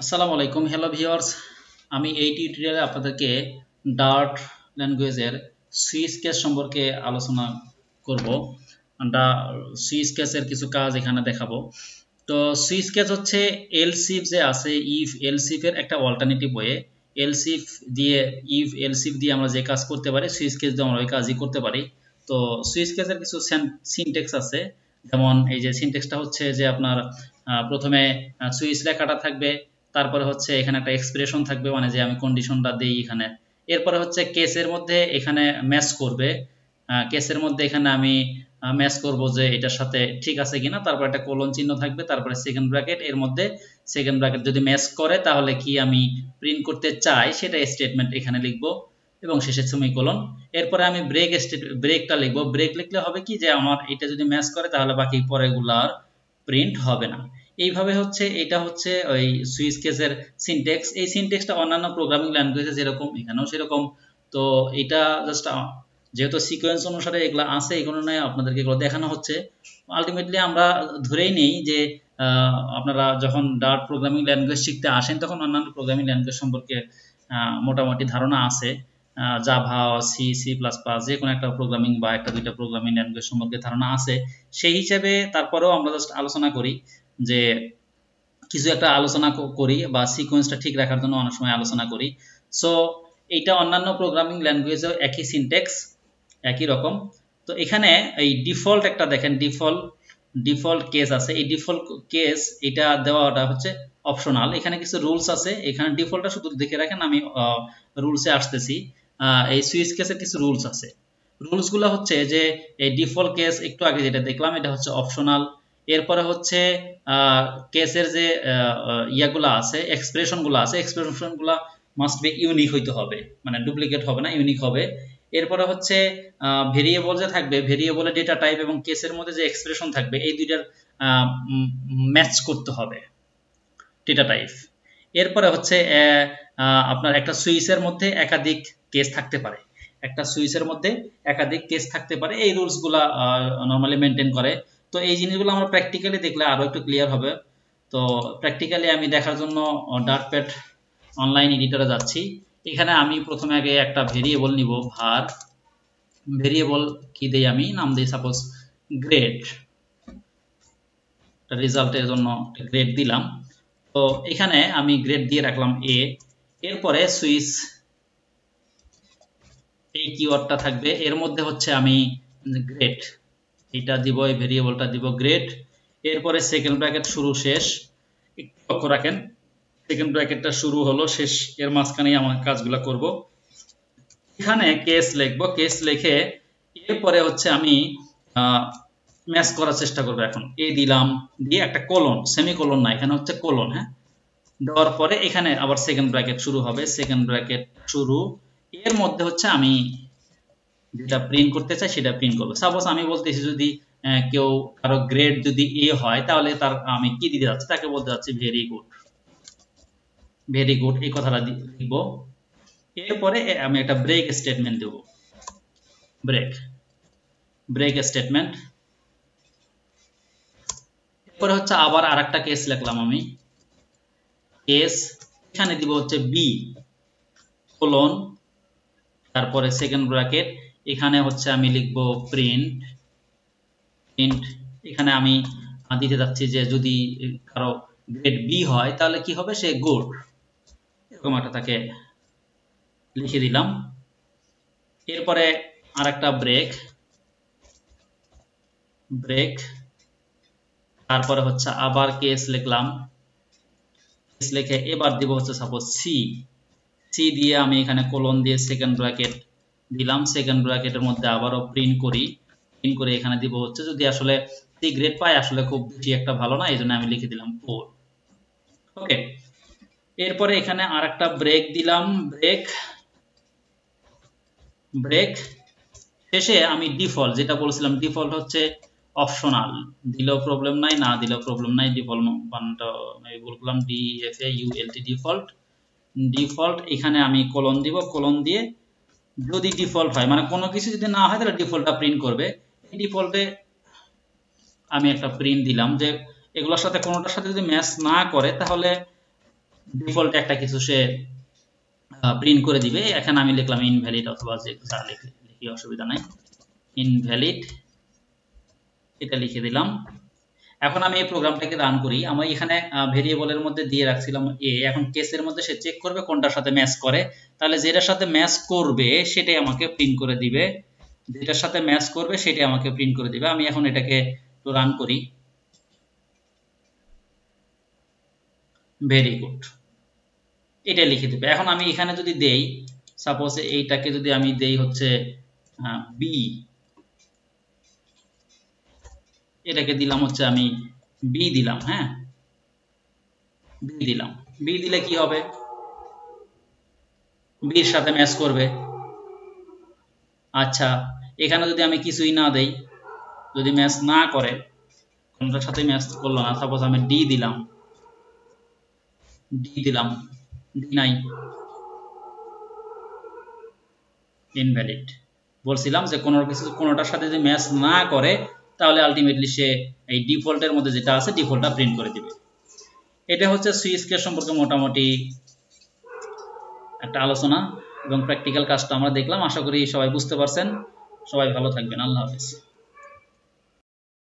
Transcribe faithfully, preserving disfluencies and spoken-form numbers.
আসসালামু আলাইকুম, hello viewers. আমি এই টিউটোরিয়ালে আপনাদেরকে ডার্ট ল্যাঙ্গুয়েজের সুইচ কেস সম্পর্কে আলোচনা করব। আমরা সুইচ কেসের কিছু কাজ এখানে দেখাবো। তো সুইচ কেস হচ্ছে এলসিফ যে আছে, ইফ এলসিফ এর একটা অল্টারনেটিভ ওয়ে। এলসিফ দিয়ে ইফ এলসিফ দিয়ে আমরা যে কাজ করতে পারি, সুইচ কেস দিয়ে আমরা ওই কাজই করতে পারি। তো সুইচ কেসের কিছু সিনট্যাক্স আছে, যেমন এই যে সিনট্যাক্সটা হচ্ছে যে আপনার প্রথমে সুইচ লেখাটা থাকবে, তারপরে হচ্ছে এখানে একটা এক্সপ্রেশন থাকবে, মানে যে আমি কন্ডিশনটা দিই এখানে। এরপরে হচ্ছে কেসের মধ্যে এখানে ম্যাচ করবে, কেসের মধ্যে এখানে আমি ম্যাচ করব যে এটার সাথে ঠিক আছে কিনা, তারপর একটা কোলন চিহ্ন থাকবে, তারপরে সেকেন্ড ব্র্যাকেট, এর মধ্যে সেকেন্ড ব্র্যাকেট যদি ম্যাচ করে তাহলে কি আমি প্রিন্ট করতে চাই সেটা স্টেটমেন্ট এখানে লিখবো, এবং শেষে সেমিকোলন। এরপরে আমি ব্রেক ব্রেকটা লিখবো। ব্রেক লিখলে হবে কি, যে আমার এটা যদি ম্যাচ করে তাহলে বাকি পরেগুলো আর প্রিন্ট হবে না। এইভাবে হচ্ছে এটা হচ্ছে ওই সুইচ কেসের সিনট্যাক্স। এই সিনট্যাক্সটা অন্যান্য প্রোগ্রামিং ল্যাঙ্গুয়েজে যেরকম, এখানেও সেরকম। তো এটা জাস্ট যেহেতু সিকোয়েন্স অনুসারে এগুলো আছে, এই কারণে আপনাদেরকে এগুলো দেখানো হচ্ছে। আলটিমেটলি আমরা ধরেই নেই যে আপনারা যখন ডার্ট প্রোগ্রামিং ল্যাঙ্গুয়েজ শিখতে আসেন তখন অন্যান্য প্রোগ্রামিং ল্যাঙ্গুয়েজ সম্পর্কে মোটামুটি ধারণা আছে। Java, C, C plus plus, যে কোনো একটা প্রোগ্রামিং বা একটা দুইটা প্রোগ্রামিং ল্যাঙ্গুয়েজ সম্পর্কে ধারণা আছে। সেই হিসাবে তারপরেও আমরা জাস্ট আলোচনা করি, যে কিছু একটা আলোচনা করি বা সিকোয়েন্সটা ঠিক রাখার জন্য অনেক সময় আলোচনা করি। সো এইটা অন্যান্য প্রোগ্রামিং ল্যাঙ্গুয়েজেও একই সিনট্যাক্স, একই রকম। তো এখানে এই ডিফল্ট একটা দেখেন, ডিফল্ট ডিফল্ট কেস আছে। এই ডিফল্ট কেস এটা দেওয়াটা হচ্ছে অপশনাল। এখানে কিছু রুলস আছে, এখানে ডিফল্টটা শুধু দেখে রাখেন, আমি রুলসে আসতেছি। এই সুইচ কেসের কিছু রুলস আছে। রুলসগুলো হচ্ছে যে এই ডিফল্ট কেস একটু আগে যেটা দেখলাম এটা হচ্ছে অপশনাল। এরপরে হচ্ছে কেসের যে ইয়াগুলো আছে, এক্সপ্রেশনগুলো আছে, এক্সপ্রেশনগুলো মাস্ট বি ইউনিক হইতে হবে, মানে ডুপ্লিকেট হবে না, ইউনিক হবে। এরপরে হচ্ছে ভেরিয়েবল যে থাকবে, ভেরিয়েবলের ডেটা টাইপ এবং কেসের মধ্যে যে এক্সপ্রেশন থাকবে, এই দুইটার ম্যাচ করতে হবে ডেটা টাইপ। এরপরে হচ্ছে আপনার একটা সুইচের মধ্যে একাধিক কেস থাকতে পারে, একটা সুইচের মধ্যে একাধিক কেস থাকতে পারে। এই রুলসগুলা নরমালি মেনটেন করে। তো এই জিনিসগুলো আমরা প্র্যাকটিক্যালি দেখলে আরো একটু ক্লিয়ার হবে। তো প্র্যাকটিক্যালি আমি দেখার জন্য ডার্টপ্যাড অনলাইন এডিটরে যাচ্ছি। এখানে আমি প্রথমে আগে একটা ভেরিয়েবল নিব, ভার ভেরিয়েবল কি দেই, আমি নাম দিই সাপোজ গ্রেড, রেজাল্টের জন্য গ্রেড দিলাম। তো এখানে আমি গ্রেড দিয়ে রাখলাম এ। এরপরে সুইচ এই কিওয়ার্ডটা থাকবে, এর মধ্যে হচ্ছে আমি গ্রেড এটা দিব, এই ভেরিয়েবলটা দিব গ্রেড। এরপরে সেকেন্ড ব্র্যাকেট শুরু শেষ, একটু লক্ষ্য রাখেন, সেকেন্ড ব্র্যাকেটটা শুরু হলো শেষ, এর মাঝখানেই আমার কাজগুলো করব। এখানে কেস লিখবো, কেস লিখে এরপরে হচ্ছে আমি ম্যাচ করার চেষ্টা করব। এখন এ দিলাম, দিয়ে একটা কোলন, সেমিকোলন না, এখানে হচ্ছে কোলন, হ্যাঁ, দেওয়ার পরে এখানে আবার সেকেন্ড ব্র্যাকেট শুরু হবে, সেকেন্ড ব্র্যাকেট শুরু, এর মধ্যে হচ্ছে আমি যেটা প্রিন্ট করতে চাই সেটা প্রিন্ট করবো। সাপোজ আমি বলতেছি যদি কেউ কারো গ্রেড যদি এ হয় তাহলে তার আমি কি দিতে যাচ্ছি, তাকে বলতে যাচ্ছি ভেরি গুড, ভেরি গুড এই কথাটা দিব। এরপরে আমি একটা ব্রেক স্টেটমেন্ট দেব, ব্রেক ব্রেক স্টেটমেন্ট। এরপরে হচ্ছে আবার আরেকটা কেস লিখলাম আমি, কেস এখানে দিব হচ্ছে বি কোলন, তারপরে সেকেন্ড ব্র্যাকেট, এখানে হচ্ছে আমি লিখব প্রিন্ট প্রিন্ট এখানে আমি দিতে যাচ্ছি যে যদি কারো গ্রেড বি হয় তাহলে কি হবে, সে গুড, এরকম একটা তাকে লিখে দিলাম। এরপরে আরেকটা ব্রেক ব্রেক তারপরে হচ্ছে আবার কেস লিখলাম, কেস লিখে এবার দিব হচ্ছে সাপোজ সি, সি দিয়ে আমি এখানে কোলন দিয়ে সেকেন্ড ব্র্যাকেট দিলাম, সেকেন্ড ব্র্যাকেটের মধ্যে আবারও প্রিন্ট করি, প্রিন্ট করে এখানে দিব হচ্ছে যদি আসলে সি গ্রেড পায়, আসলে খুব বেশি একটা ভালো না, এই জন্য আমি লিখে দিলাম ফোর। ওকে, এরপরে এখানে আরেকটা ব্রেক দিলাম, ব্রেক ব্রেক শেষে আমি ডিফল্ট যেটা বলছিলাম, ডিফল্ট হচ্ছে অপশনাল, দিলেও প্রবলেম নাই, না দিলেও প্রবলেম নাই, ডিফল্ট বানানটা আমি বললাম D F A U L T, default default এখানে আমি কোলন দিব, কোলন দিয়ে যদি ডিফল্ট হয়, মানে কোনো কিছু যদি না হয় তাহলে ডিফল্টটা প্রিন্ট করবে। এই ডিফল্টে আমি একটা প্রিন্ট দিলাম যে এগুলোর সাথে কোনোটার সাথে যদি ম্যাচ না করে তাহলে ডিফল্ট একটা কিছু সে প্রিন্ট করে দিবে। এখানে আমি লিখলাম ইনভ্যালিড অথবা যে যা লিখি লিখি অসুবিধা নাই, ইনভ্যালিড এটা লিখে দিলাম। এখন আমি এই প্রোগ্রামটাকে রান করি। আমি এখানে ভেরিয়েবলের মধ্যে দিয়ে রাখছিলাম এ, এখন কেসের মধ্যে সে চেক করবে কোনটার সাথে ম্যাচ করে, তাহলে যেটার সাথে ম্যাচ করবে সেটাই আমাকে প্রিন্ট করে দিবে, যেটার সাথে ম্যাচ করবে সেটাই আমাকে প্রিন্ট করে দিবে। আমি এখন এটাকে তো রান করি। ভেরি গুড, এটা লিখে দেবে। এখন আমি এখানে যদি দেই, সাপোজ এইটাকে যদি আমি দেই হচ্ছে বি, এটাকে দিলাম হচ্ছে আমি বি দিলাম, হ্যাঁ বি দিলাম। বি দিলে কি হবে, বির সাথে ম্যাচ করবে। আচ্ছা এখানে যদি আমি কিছুই না দেই, যদি ম্যাচ না করে, কোনটার সাথে ম্যাচ করলো না, সাপোজ আমি ডি দিলাম, ডি দিলাম, ডি নাই, ইনভ্যালিড। বলছিলাম যে কোনো কিছু কোনোটার সাথে যদি ম্যাচ না করে তাহলে আলটিমেটলি সে এই ডিফল্টের মধ্যে যেটা আছে ডিফল্টটা প্রিন্ট করে দিবে। এটা হচ্ছে সুইচ কেস সম্পর্কে মোটামুটি একটা আলোচনা এবং প্র্যাকটিক্যাল কাজটা আমরা দেখলাম। আশা করি সবাই বুঝতে পারছেন। সবাই ভালো থাকবেন, আল্লাহ হাফেজ।